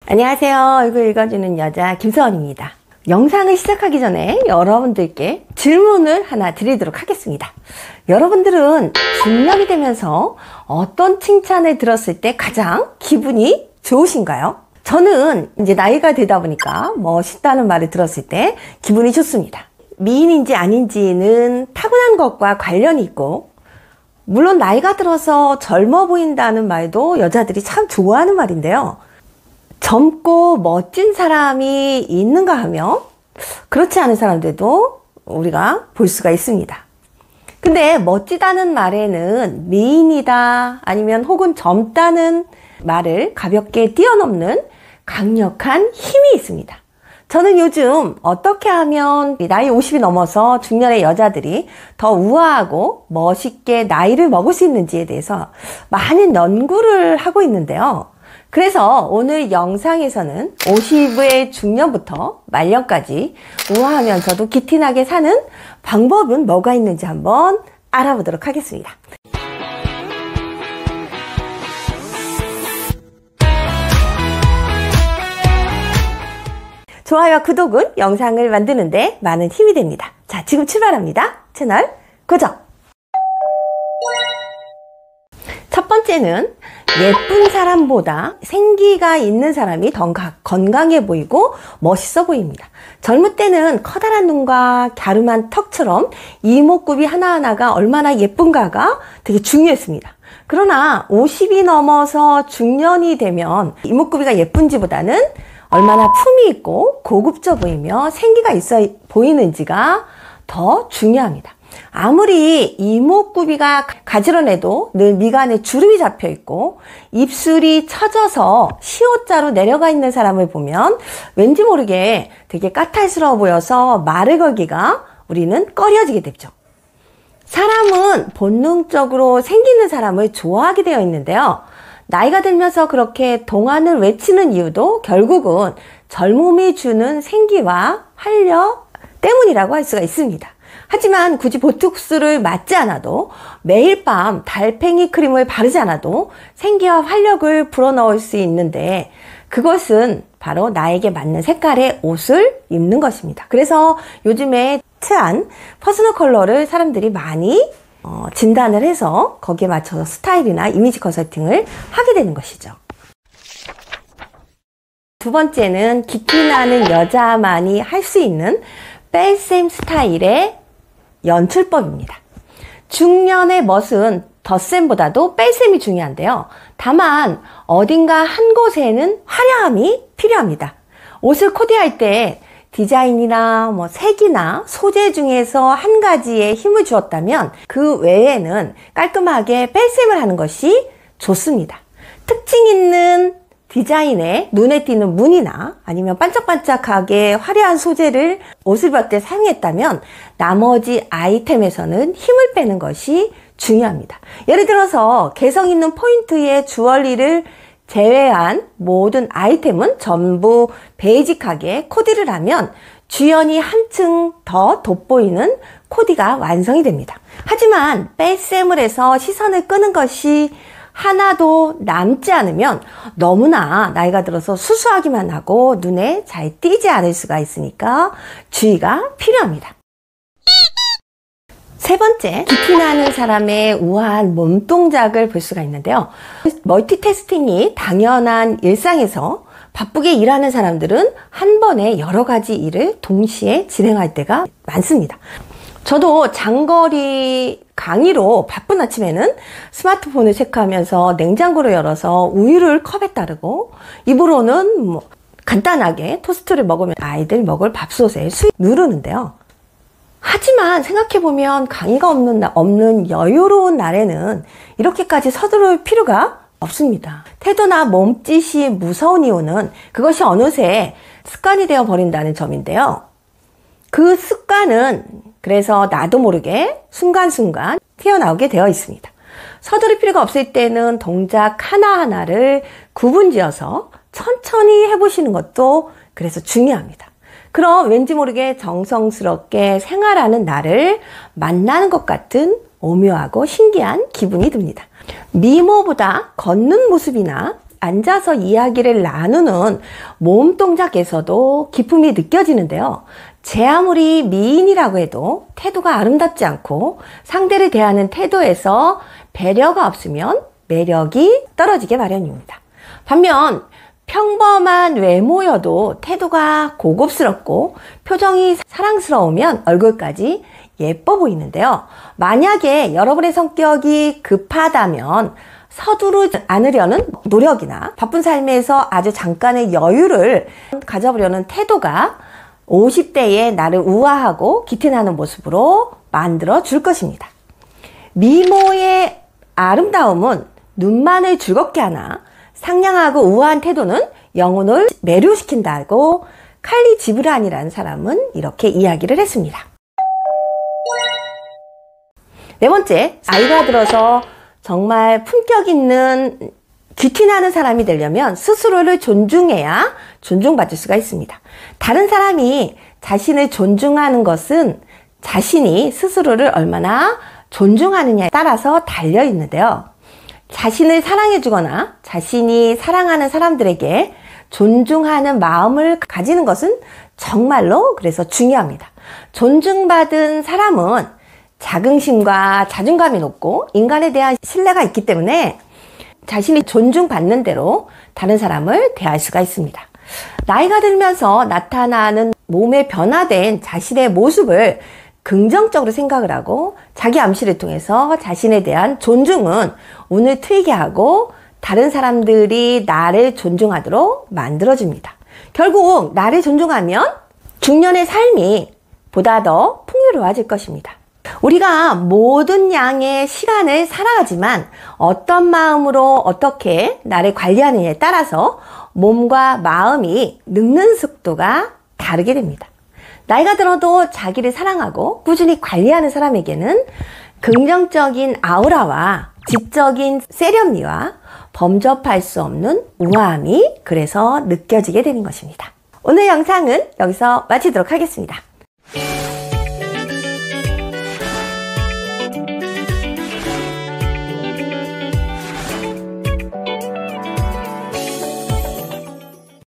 안녕하세요. 얼굴 읽어주는 여자 김서원입니다. 영상을 시작하기 전에 여러분들께 질문을 하나 드리도록 하겠습니다. 여러분들은 중년이 되면서 어떤 칭찬을 들었을 때 가장 기분이 좋으신가요? 저는 이제 나이가 되다 보니까 멋있다는 말을 들었을 때 기분이 좋습니다. 미인인지 아닌지는 타고난 것과 관련이 있고, 물론 나이가 들어서 젊어 보인다는 말도 여자들이 참 좋아하는 말인데요. 젊고 멋진 사람이 있는가 하면 그렇지 않은 사람들도 우리가 볼 수가 있습니다. 근데 멋지다는 말에는 미인이다 아니면 혹은 젊다는 말을 가볍게 뛰어넘는 강력한 힘이 있습니다. 저는 요즘 어떻게 하면 나이 50이 넘어서 중년의 여자들이 더 우아하고 멋있게 나이를 먹을 수 있는지에 대해서 많은 연구를 하고 있는데요. 그래서 오늘 영상에서는 50의 중년부터 말년까지 우아하면서도 기티나게 사는 방법은 뭐가 있는지 한번 알아보도록 하겠습니다. 좋아요와 구독은 영상을 만드는데 많은 힘이 됩니다. 자, 지금 출발합니다. 채널 고정! 첫 번째는 예쁜 사람보다 생기가 있는 사람이 더 건강해 보이고 멋있어 보입니다. 젊을 때는 커다란 눈과 갸름한 턱처럼 이목구비 하나하나가 얼마나 예쁜가가 되게 중요했습니다. 그러나 50이 넘어서 중년이 되면 이목구비가 예쁜지보다는 얼마나 품이 있고 고급져 보이며 생기가 있어 보이는지가 더 중요합니다. 아무리 이목구비가 가지런해도 늘 미간에 주름이 잡혀 있고 입술이 처져서 시옷자로 내려가 있는 사람을 보면 왠지 모르게 되게 까탈스러워 보여서 말을 걸기가 우리는 꺼려지게 되죠. 사람은 본능적으로 생기는 사람을 좋아하게 되어 있는데요. 나이가 들면서 그렇게 동안을 외치는 이유도 결국은 젊음이 주는 생기와 활력 때문이라고 할 수가 있습니다. 하지만 굳이 보톡스를 맞지 않아도 매일 밤 달팽이 크림을 바르지 않아도 생기와 활력을 불어넣을 수 있는데 그것은 바로 나에게 맞는 색깔의 옷을 입는 것입니다. 그래서 요즘에 트한 퍼스널 컬러를 사람들이 많이 진단을 해서 거기에 맞춰서 스타일이나 이미지 컨설팅을 하게 되는 것이죠. 두 번째는 기티나는 여자만이 할 수 있는 뺄셈 스타일의 연출법입니다. 중년의 멋은 덧셈보다도 뺄셈이 중요한데요. 다만 어딘가 한 곳에는 화려함이 필요합니다. 옷을 코디할 때 디자인이나 색이나 소재 중에서 한 가지에 힘을 주었다면 그 외에는 깔끔하게 뺄셈을 하는 것이 좋습니다. 특징 있는 디자인에 눈에 띄는 무늬나 아니면 반짝반짝하게 화려한 소재를 옷을 입을 때 사용했다면 나머지 아이템에서는 힘을 빼는 것이 중요합니다. 예를 들어서 개성 있는 포인트의 주얼리를 제외한 모든 아이템은 전부 베이직하게 코디를 하면 주연이 한층 더 돋보이는 코디가 완성이 됩니다. 하지만 뺄셈을 해서 시선을 끄는 것이 하나도 남지 않으면 너무나 나이가 들어서 수수하기만 하고 눈에 잘 띄지 않을 수가 있으니까 주의가 필요합니다. 세 번째, 기티나는 사람의 우아한 몸동작을 볼 수가 있는데요. 멀티태스킹이 당연한 일상에서 바쁘게 일하는 사람들은 한 번에 여러 가지 일을 동시에 진행할 때가 많습니다. 저도 장거리 강의로 바쁜 아침에는 스마트폰을 체크하면서 냉장고를 열어서 우유를 컵에 따르고 입으로는 간단하게 토스트를 먹으면 아이들 먹을 밥솥에 수육 누르는데요. 하지만 생각해보면 강의가 없는 여유로운 날에는 이렇게까지 서두를 필요가 없습니다. 태도나 몸짓이 무서운 이유는 그것이 어느새 습관이 되어 버린다는 점인데요. 그 습관은 그래서 나도 모르게 순간순간 튀어나오게 되어 있습니다. 서두를 필요가 없을 때는 동작 하나하나를 구분지어서 천천히 해보시는 것도 그래서 중요합니다. 그럼 왠지 모르게 정성스럽게 생활하는 나를 만나는 것 같은 오묘하고 신기한 기분이 듭니다. 미모보다 걷는 모습이나 앉아서 이야기를 나누는 몸 동작에서도 기품이 느껴지는데요. 제 아무리 미인이라고 해도 태도가 아름답지 않고 상대를 대하는 태도에서 배려가 없으면 매력이 떨어지게 마련입니다. 반면 평범한 외모여도 태도가 고급스럽고 표정이 사랑스러우면 얼굴까지 예뻐 보이는데요. 만약에 여러분의 성격이 급하다면 서두르지 않으려는 노력이나 바쁜 삶에서 아주 잠깐의 여유를 가져보려는 태도가 50대의 나를 우아하고 기태나는 모습으로 만들어 줄 것입니다. 미모의 아름다움은 눈만을 즐겁게 하나 상냥하고 우아한 태도는 영혼을 매료시킨다고 칼리 지브란이라는 사람은 이렇게 이야기를 했습니다. 네 번째, 나이가 들어서 정말 품격 있는 귀티나는 사람이 되려면 스스로를 존중해야 존중받을 수가 있습니다. 다른 사람이 자신을 존중하는 것은 자신이 스스로를 얼마나 존중하느냐에 따라서 달려 있는데요. 자신을 사랑해주거나 자신이 사랑하는 사람들에게 존중하는 마음을 가지는 것은 정말로 그래서 중요합니다. 존중받은 사람은 자긍심과 자존감이 높고 인간에 대한 신뢰가 있기 때문에 자신이 존중받는 대로 다른 사람을 대할 수가 있습니다. 나이가 들면서 나타나는 몸에 변화된 자신의 모습을 긍정적으로 생각을 하고 자기 암시를 통해서 자신에 대한 존중은 운을 트이게 하고 다른 사람들이 나를 존중하도록 만들어줍니다. 결국 나를 존중하면 중년의 삶이 보다 더 풍요로워질 것입니다. 우리가 모든 양의 시간을 살아가지만 어떤 마음으로 어떻게 나를 관리하느냐에 따라서 몸과 마음이 늙는 속도가 다르게 됩니다. 나이가 들어도 자기를 사랑하고 꾸준히 관리하는 사람에게는 긍정적인 아우라와 지적인 세련미와 범접할 수 없는 우아함이 그래서 느껴지게 되는 것입니다. 오늘 영상은 여기서 마치도록 하겠습니다.